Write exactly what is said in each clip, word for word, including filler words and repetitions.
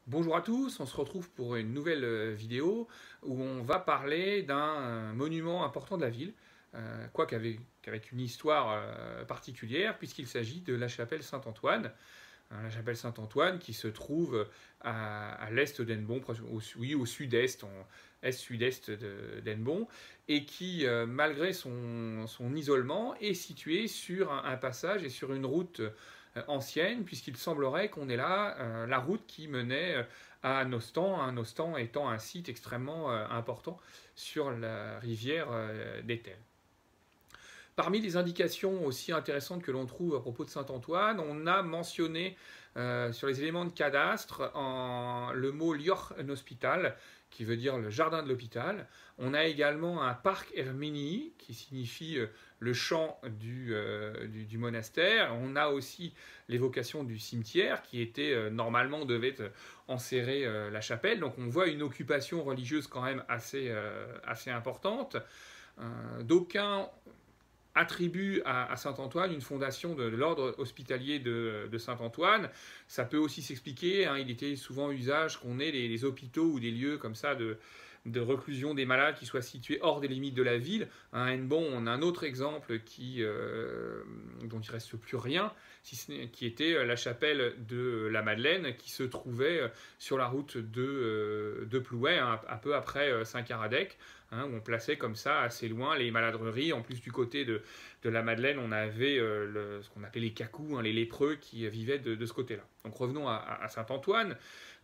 Bonjour à tous, on se retrouve pour une nouvelle euh, vidéo où on va parler d'un euh, monument important de la ville, euh, quoique avec, qu'avec une histoire euh, particulière, puisqu'il s'agit de la chapelle Saint-Antoine. Hein, la chapelle Saint-Antoine qui se trouve à, à l'est d'Hennebont, au, oui, au sud-est, est-sud-est d'Hennebont, et qui, euh, malgré son, son isolement, est située sur un, un passage et sur une route euh, ancienne, puisqu'il semblerait qu'on ait là euh, la route qui menait euh, à Nostan, hein, Nostan étant un site extrêmement euh, important sur la rivière euh, d'Etel. Parmi les indications aussi intéressantes que l'on trouve à propos de Saint-Antoine, on a mentionné euh, sur les éléments de cadastre en, le mot Lioch Hospital, qui veut dire le jardin de l'hôpital. On a également un parc Herminii, qui signifie euh, le champ du, euh, du, du monastère. On a aussi l'évocation du cimetière, qui était euh, normalement devait enserrer euh, la chapelle. Donc on voit une occupation religieuse quand même assez, euh, assez importante. Euh, D'aucuns attribue à, à Saint-Antoine une fondation de, de l'ordre hospitalier de, de Saint-Antoine. Ça peut aussi s'expliquer, hein, il était souvent usage qu'on ait les, les hôpitaux ou des lieux comme ça de, de reclusion des malades qui soient situés hors des limites de la ville. À Hennebont, on a un autre exemple qui, euh, dont il ne reste plus rien, si ce n'est, qui était la chapelle de la Madeleine, qui se trouvait sur la route de, de Plouay, hein, un peu après Saint-Caradec, hein, où on plaçait comme ça assez loin les maladreries. En plus, du côté de, de la Madeleine, on avait euh, le, ce qu'on appelait les cacous, hein, les lépreux qui vivaient de, de ce côté-là. Donc revenons à, à Saint-Antoine.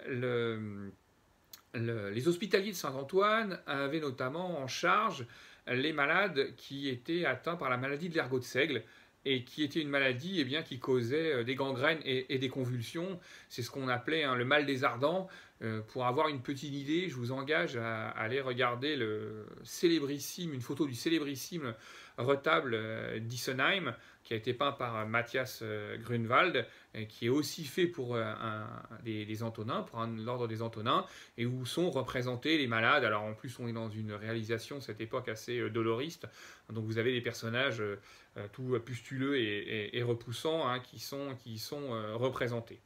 Le, le, les hospitaliers de Saint-Antoine avaient notamment en charge les malades qui étaient atteints par la maladie de l'ergot de Seigle, et qui était une maladie eh bien, qui causait des gangrènes et, et des convulsions. C'est ce qu'on appelait hein, le mal des ardents. Euh, pour avoir une petite idée, je vous engage à, à aller regarder le célébrissime, une photo du célébrissime retable euh, d'Issenheim, qui a été peint par Matthias euh, Grunwald, et qui est aussi fait pour euh, un, des, des Antonins, pour l'ordre des Antonins, et où sont représentés les malades. Alors en plus, on est dans une réalisation, cette époque, assez euh, doloriste. Donc vous avez des personnages euh, tout pustuleux et, et, et repoussants hein, qui sont, qui sont euh, représentés.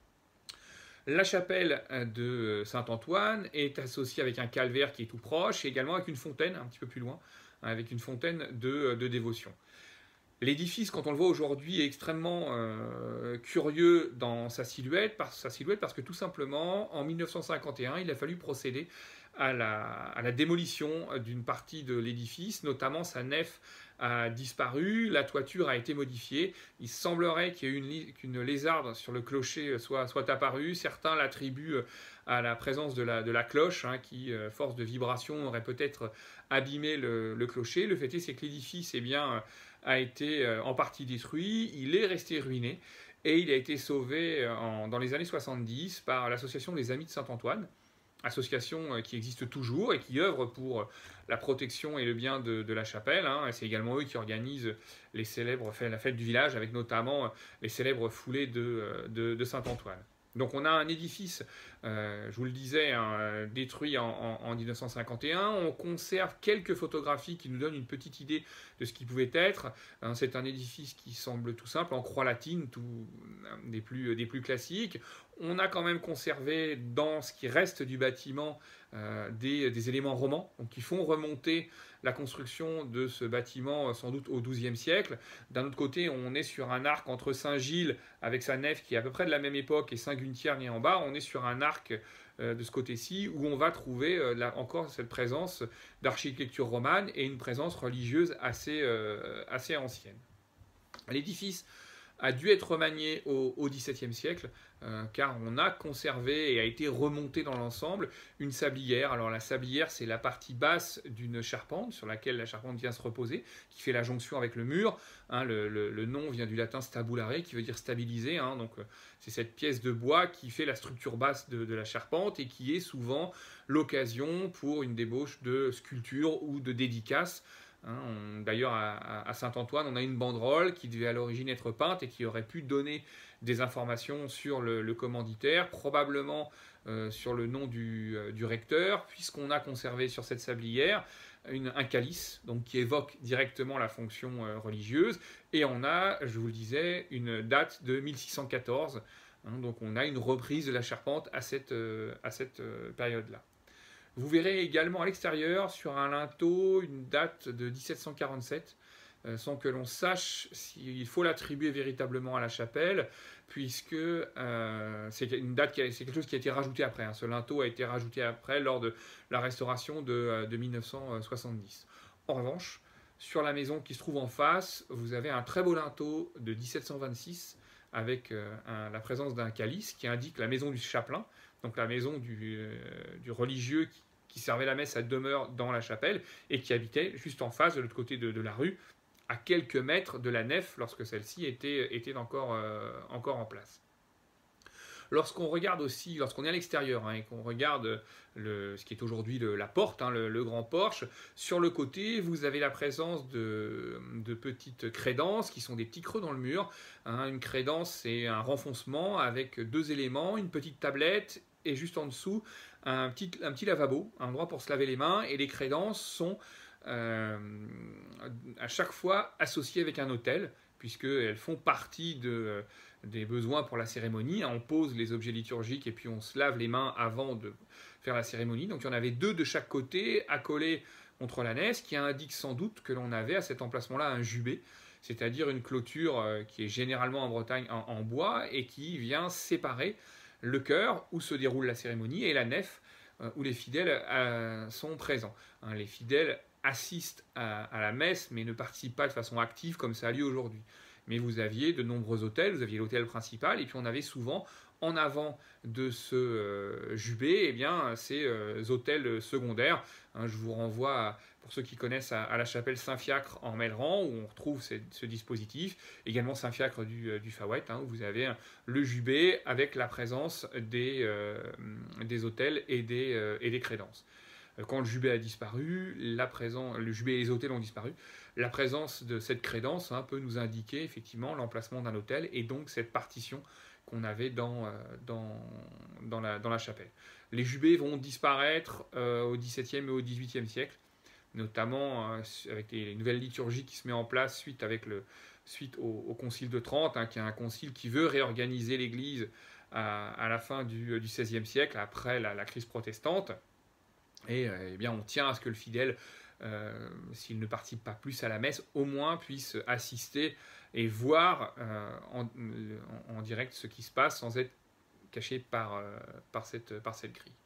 La chapelle de Saint-Antoine est associée avec un calvaire qui est tout proche, et également avec une fontaine un petit peu plus loin, avec une fontaine de, de dévotion. L'édifice, quand on le voit aujourd'hui, est extrêmement euh, curieux dans sa silhouette, par, sa silhouette, parce que tout simplement, en mille neuf cent cinquante et un, il a fallu procéder à la, à la démolition d'une partie de l'édifice, notamment sa nef a disparu, la toiture a été modifiée. Il semblerait qu'il y ait une, qu'une lézarde sur le clocher soit, soit apparue. Certains l'attribuent à la présence de la, de la cloche, hein, qui, force de vibration, aurait peut-être abîmé le, le clocher. Le fait est, c'est que l'édifice eh bien, a été en partie détruit, il est resté ruiné, et il a été sauvé en, dans les années soixante-dix par l'association des Amis de Saint-Antoine, association qui existe toujours et qui œuvre pour la protection et le bien de, de la chapelle. Hein. C'est également eux qui organisent les célèbres fêtes, la fête du village, avec notamment les célèbres foulées de, de, de Saint-Antoine. Donc on a un édifice, euh, je vous le disais, hein, détruit en, en, en mille neuf cent cinquante et un. On conserve quelques photographies qui nous donnent une petite idée de ce qui pouvait être. Hein, c'est un édifice qui semble tout simple, en croix latine, tout, des, plus, des plus classiques. On a quand même conservé dans ce qui reste du bâtiment euh, des, des éléments romans, donc qui font remonter la construction de ce bâtiment sans doute au douzième siècle. D'un autre côté, on est sur un arc entre Saint-Gilles avec sa nef qui est à peu près de la même époque et Saint-Gunthierne est en bas. On est sur un arc euh, de ce côté-ci où on va trouver euh, là, encore cette présence d'architecture romane et une présence religieuse assez, euh, assez ancienne. L'édifice a dû être remanié au, au dix-septième siècle, euh, car on a conservé et a été remonté dans l'ensemble une sablière. Alors la sablière, c'est la partie basse d'une charpente sur laquelle la charpente vient se reposer, qui fait la jonction avec le mur. Hein, le, le, le nom vient du latin stabulare, qui veut dire stabiliser. Hein, donc euh, c'est cette pièce de bois qui fait la structure basse de, de la charpente et qui est souvent l'occasion pour une débauche de sculpture ou de dédicace. Hein, d'ailleurs, à, à Saint-Antoine, on a une banderole qui devait à l'origine être peinte et qui aurait pu donner des informations sur le, le commanditaire, probablement euh, sur le nom du, euh, du recteur, puisqu'on a conservé sur cette sablière une, un calice, donc qui évoque directement la fonction euh, religieuse, et on a, je vous le disais, une date de mille six cent quatorze, Hein, donc on a une reprise de la charpente à cette, euh, à cette euh, période-là. Vous verrez également à l'extérieur, sur un linteau, une date de mille sept cent quarante-sept, euh, sans que l'on sache s'il faut l'attribuer véritablement à la chapelle, puisque euh, c'est une date, c'est quelque chose qui a été rajouté après. Hein. Ce linteau a été rajouté après, lors de la restauration de, de mille neuf cent soixante-dix. En revanche, sur la maison qui se trouve en face, vous avez un très beau linteau de mille sept cent vingt-six, avec euh, un, la présence d'un calice qui indique la maison du chapelain, donc la maison du, euh, du religieux qui, qui servait la messe à demeure dans la chapelle et qui habitait juste en face, de l'autre côté de, de la rue, à quelques mètres de la nef lorsque celle-ci était, était encore, euh, encore en place. Lorsqu'on regarde aussi, lorsqu'on est à l'extérieur, hein, et qu'on regarde le, ce qui est aujourd'hui la porte, hein, le, le grand porche, sur le côté, vous avez la présence de, de petites crédences qui sont des petits creux dans le mur. Hein. Une crédence, c'est un renfoncement avec deux éléments, une petite tablette et juste en dessous, un petit, un petit lavabo, un endroit pour se laver les mains. Et les crédences sont euh, à chaque fois associées avec un autel, puisqu'elles font partie de, des besoins pour la cérémonie. On pose les objets liturgiques et puis on se lave les mains avant de faire la cérémonie. Donc il y en avait deux de chaque côté, accolés contre la nef, qui indique sans doute que l'on avait à cet emplacement-là un jubé, c'est-à-dire une clôture qui est généralement en Bretagne en, en bois et qui vient séparer le chœur où se déroule la cérémonie et la nef où les fidèles euh, sont présents. Hein, les fidèles assistent à, à la messe mais ne participent pas de façon active comme ça a lieu aujourd'hui. Mais vous aviez de nombreux autels, vous aviez l'autel principal et puis on avait souvent en avant de ce euh, jubé, eh bien, ces euh, autels secondaires. Hein, je vous renvoie, à, pour ceux qui connaissent, à, à la chapelle Saint-Fiacre en Melleran, où on retrouve ces, ce dispositif. Également Saint-Fiacre du, euh, du Fawet, hein, où vous avez hein, le jubé avec la présence des, euh, des autels et des, euh, et des crédences. Quand le jubé a disparu, la présence, le jubé et les autels ont disparu, la présence de cette crédence hein, peut nous indiquer effectivement l'emplacement d'un autel et donc cette partition qu'on avait dans, dans, dans, la, dans la chapelle. Les jubés vont disparaître euh, au dix-septième et au dix-huitième siècle, notamment euh, avec les nouvelles liturgies qui se mettent en place suite, avec le, suite au, au Concile de Trente, hein, qui est un concile qui veut réorganiser l'Église à, à la fin du, du seizième siècle, après la, la crise protestante. Et euh, eh bien, on tient à ce que le fidèle, euh, s'il ne participe pas plus à la messe, au moins puisse assister et voir euh, en, en direct ce qui se passe sans être caché par, euh, par, cette, par cette grille.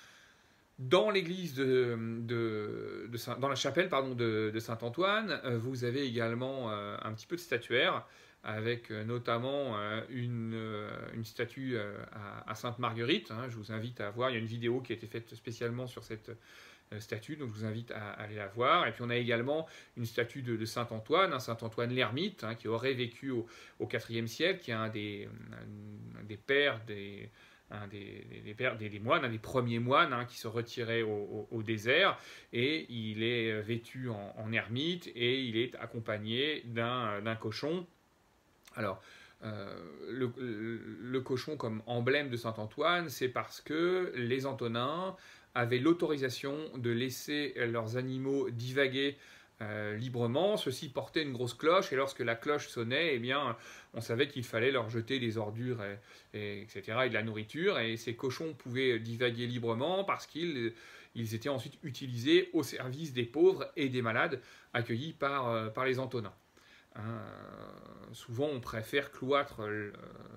Dans l'église de, de, de Saint, dans la chapelle pardon, de, de Saint-Antoine, euh, vous avez également euh, un petit peu de statuaire, avec euh, notamment euh, une, euh, une statue euh, à, à Sainte-Marguerite. Hein, je vous invite à voir, il y a une vidéo qui a été faite spécialement sur cette euh, statue, donc je vous invite à, à aller la voir. Et puis on a également une statue de, de Saint-Antoine, hein, Saint-Antoine l'ermite, hein, qui aurait vécu au, au quatrième siècle, qui est un des, un, des pères des... Un des, des, pères, des, des moines, un des premiers moines hein, qui se retiraient au, au, au désert, et il est vêtu en, en ermite et il est accompagné d'un, d'un cochon. Alors, euh, le, le cochon comme emblème de Saint-Antoine, c'est parce que les Antonins avaient l'autorisation de laisser leurs animaux divaguer Euh, librement. Ceux-ci portaient une grosse cloche et lorsque la cloche sonnait, eh bien, on savait qu'il fallait leur jeter des ordures, et, et, etc., et de la nourriture. Et ces cochons pouvaient divaguer librement parce qu'ils ils étaient ensuite utilisés au service des pauvres et des malades accueillis par, euh, par les Antonins. Hein, euh, souvent, on préfère cloître, euh,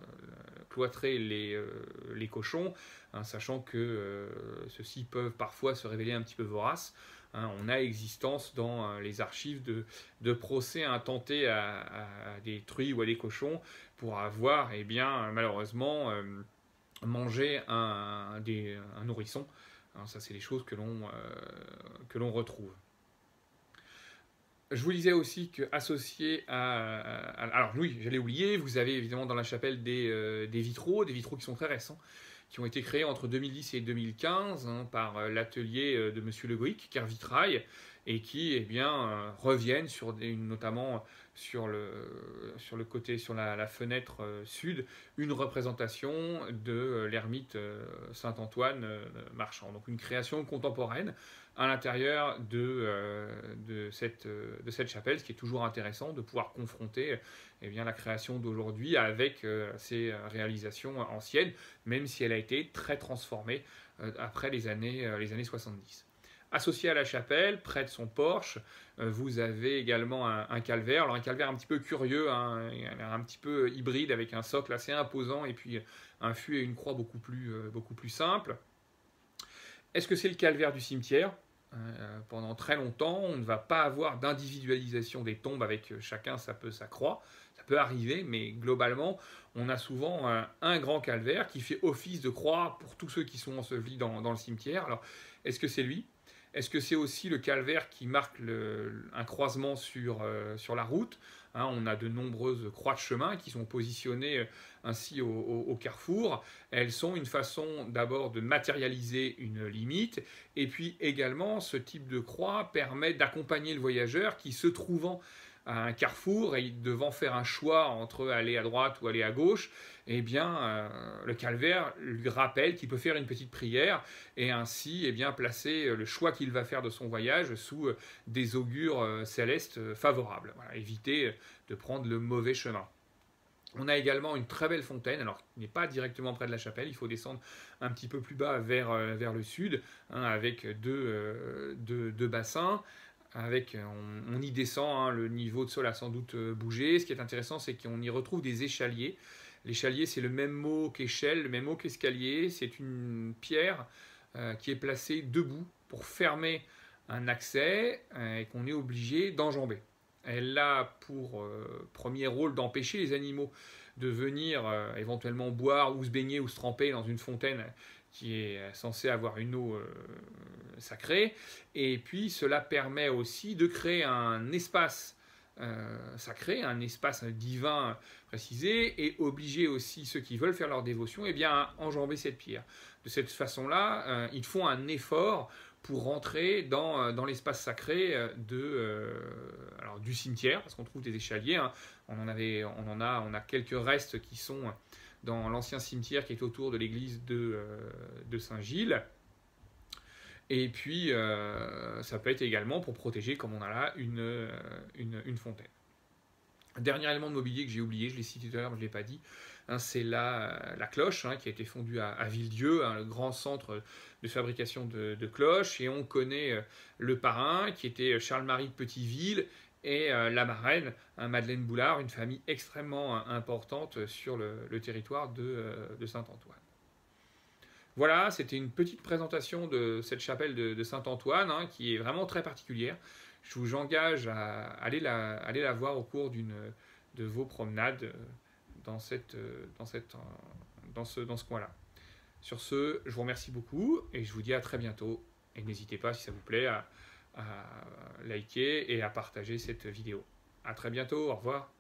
cloîtrer les, euh, les cochons, hein, sachant que euh, ceux-ci peuvent parfois se révéler un petit peu voraces. Hein, on a existence dans euh, les archives de, de procès intentés à, à, à des truies ou à des cochons pour avoir, eh bien, malheureusement, euh, mangé un, un, des, un nourrisson. Hein, ça, c'est des choses que l'on, euh, que l'on retrouve. Je vous disais aussi qu'associé à, à... Alors oui, j'allais oublier, vous avez évidemment dans la chapelle des, euh, des vitraux, des vitraux qui sont très récents, qui ont été créés entre deux mille dix et deux mille quinze hein, par l'atelier de M. Le Goïc, Kervitrail, et qui eh bien, euh, reviennent sur des, notamment sur le, sur le côté, sur la, la fenêtre euh, sud, une représentation de euh, l'ermite euh, Saint-Antoine euh, marchand. Donc une création contemporaine à l'intérieur de, euh, de, cette, euh, de cette chapelle, ce qui est toujours intéressant de pouvoir confronter eh bien, la création d'aujourd'hui avec euh, ces réalisations anciennes, même si elle a été très transformée euh, après les années, euh, les années soixante-dix. Associé à la chapelle, près de son porche, euh, vous avez également un, un calvaire. Alors un calvaire un petit peu curieux, hein, un petit peu hybride avec un socle assez imposant et puis un fût et une croix beaucoup plus, euh, beaucoup plus simples. Est-ce que c'est le calvaire du cimetière ? Euh, pendant très longtemps, on ne va pas avoir d'individualisation des tombes avec chacun sa, peu, sa croix. Ça peut arriver, mais globalement, on a souvent un, un grand calvaire qui fait office de croix pour tous ceux qui sont ensevelis dans, dans le cimetière. Alors, est-ce que c'est lui ? Est-ce que c'est aussi le calvaire qui marque le, un croisement sur, euh, sur la route ? Hein, on a de nombreuses croix de chemin qui sont positionnées ainsi au, au, au carrefour. Elles sont une façon d'abord de matérialiser une limite, et puis également ce type de croix permet d'accompagner le voyageur qui, se trouvant à un carrefour et devant faire un choix entre aller à droite ou aller à gauche, eh bien, euh, le calvaire lui rappelle qu'il peut faire une petite prière et ainsi eh bien, placer le choix qu'il va faire de son voyage sous des augures euh, célestes favorables. Voilà, éviter de prendre le mauvais chemin. On a également une très belle fontaine, alors qui n'est pas directement près de la chapelle, il faut descendre un petit peu plus bas vers, euh, vers le sud, hein, avec deux, euh, deux, deux bassins. Avec, on, on y descend, hein, le niveau de sol a sans doute bougé. Ce qui est intéressant, c'est qu'on y retrouve des échaliers. L'échalier, c'est le même mot qu'échelle, le même mot qu'escalier. C'est une pierre euh, qui est placée debout pour fermer un accès euh, et qu'on est obligé d'enjamber. Elle a pour euh, premier rôle d'empêcher les animaux de venir euh, éventuellement boire ou se baigner ou se tremper dans une fontaine qui est censée avoir une eau euh, sacrée. Et puis cela permet aussi de créer un espace euh, sacré, un espace divin précisé, et obliger aussi ceux qui veulent faire leur dévotion eh bien, à enjamber cette pierre. De cette façon-là, euh, ils font un effort pour rentrer dans, dans l'espace sacré de, euh, alors, du cimetière, parce qu'on trouve des échaliers. Hein. On, en avait, on, en a, on a quelques restes qui sont dans l'ancien cimetière qui est autour de l'église de, euh, de Saint-Gilles. Et puis, euh, ça peut être également pour protéger, comme on a là, une, une, une fontaine. Dernier élément de mobilier que j'ai oublié, je l'ai cité tout à l'heure, mais je ne l'ai pas dit, hein, c'est la, la cloche, hein, qui a été fondue à, à Villedieu, hein, le grand centre de fabrication de, de cloches. Et on connaît euh, le parrain, qui était Charles-Marie de Petiteville, et euh, la marraine, hein, Madeleine Boulard, une famille extrêmement hein, importante sur le, le territoire de, euh, de Saint-Antoine. Voilà, c'était une petite présentation de cette chapelle de, de Saint-Antoine, hein, qui est vraiment très particulière. Je vous engage à aller la, aller la voir au cours d'une de vos promenades dans, cette, dans, cette, dans ce, dans ce coin-là. Sur ce, je vous remercie beaucoup et je vous dis à très bientôt. Et n'hésitez pas, si ça vous plaît, à, à liker et à partager cette vidéo. À très bientôt, au revoir.